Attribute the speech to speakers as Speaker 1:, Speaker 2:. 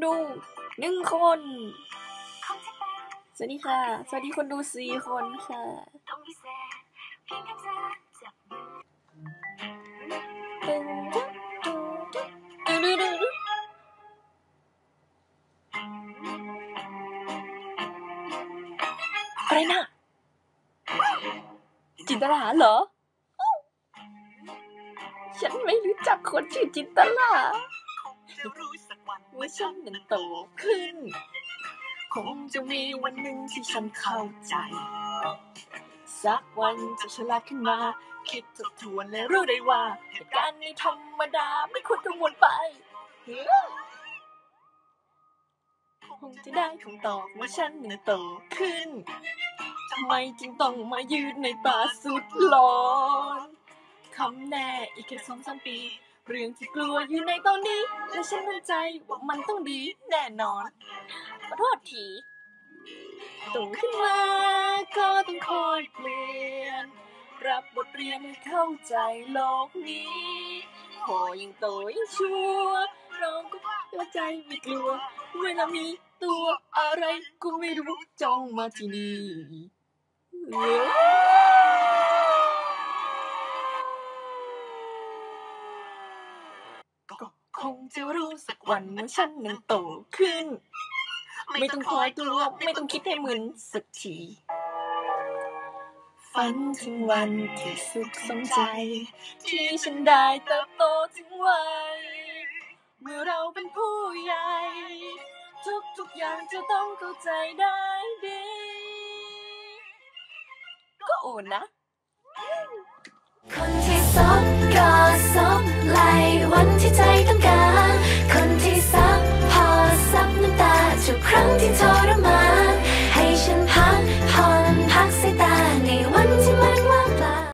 Speaker 1: ดู1 คนสวัสดีค่ะสวัสดีคนดู4 คนค่ะอะไรนะจินตลาเหรอฉันไม่รู้จักคนชื่อจินตลาเมื่อฉันนั้นโตขึ้นคงจะมีวันหนึ่งที่ฉันเข้าใจสักวันจะฉลาดขึ้นมาคิดทบทวนและรู้ได้ว่าเหตุการณ์นี้ธรรมดาไม่ควรกังวลไปคงจะได้คำตอบเมื่อฉันนั้นโตขึ้นทำไมจึงต้องมายืนในป่าสุดร้อนคำแน่อีกแค่2-3 ปีเรื่องที่กลัวอยู่ในตอนนี้และฉันมั่นใจว่ามันต้องดีแน่นอนขอโทษทีโตขึ้นมาก็ต้องคอยเปลี่ยนรับบทเรียนให้เข้าใจโลกนี้พอยิ่งโตยิ่งชัวร์น้องก็เข้าใจไม่กลัวเวลามีตัวอะไรก็ไม่รู้จ้องมาที่นี่ก็คงจะรู้สักวันเมื่อฉันนั้นโตขึ้นไม่ต้องคอยกลัวไม่ต้องคิดให้มึนสักทีฝันถึงวันที่สุขสมใจที่ฉันได้เติบโตถึงวัยเมื่อเราเป็นผู้ใหญ่ทุกอย่างจะต้องเข้าใจได้ดีก็โอนนะ
Speaker 2: คนที่ซบก็ซบไหลวันที่ใจ